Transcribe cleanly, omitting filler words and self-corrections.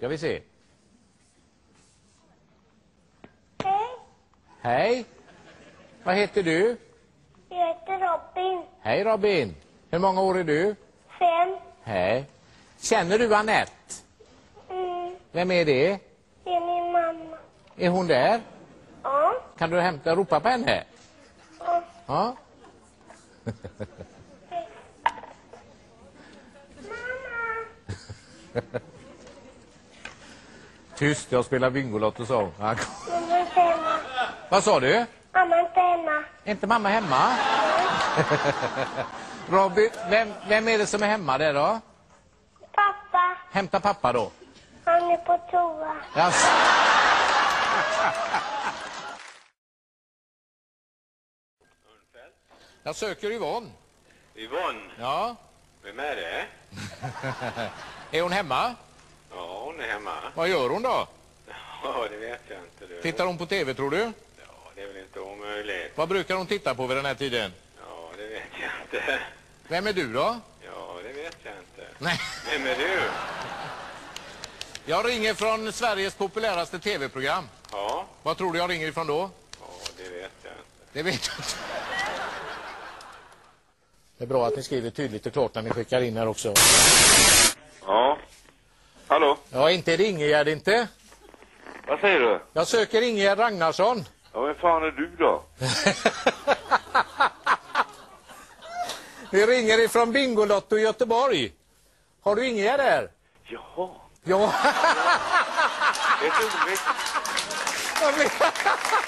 Ska vi se. Hej, Hej. Vad heter du? jag heter Robin. Hej Robin. Hur många år är du? 5. Hej. Känner du Annette? Vem är det? Det är min mamma. Är hon där? Ja. Kan du ropa på henne? Ja. Ja. Mamma. Tyst, jag spelar Bingolotto så. Mamma är inte hemma. Vad sa du? Mamma är inte hemma. Är inte mamma hemma? Robin, vem är det som är hemma där då? Pappa, Hämta pappa då. han är på toa. Yes. Jag söker Yvonne. Yvonne? Ja. Vem är det? Är hon hemma? Ja, hon är hemma. Vad gör hon då? Ja, det vet jag inte. Du. Tittar hon på tv tror du? Ja, det är väl inte omöjligt. Vad brukar hon titta på vid den här tiden? Ja, det vet jag inte. Vem är du då? Ja, det vet jag inte. Nej. Vem är du? Jag ringer från Sveriges populäraste tv-program. Ja. Vad tror du jag ringer ifrån då? Ja, det vet jag inte. Det vet jag inte. Det är bra att ni skriver tydligt och klart när ni skickar in här också. Ja. Hallå? Ja, inte är det Ingegärd inte. Vad säger du? Jag söker Ingegärd Ragnarsson. Ja, vem fan är du då? Vi ringer ifrån Bingolotto i Göteborg. Har du Ingegärd där? Jaha. Ja. Det är roligt. Jag vet.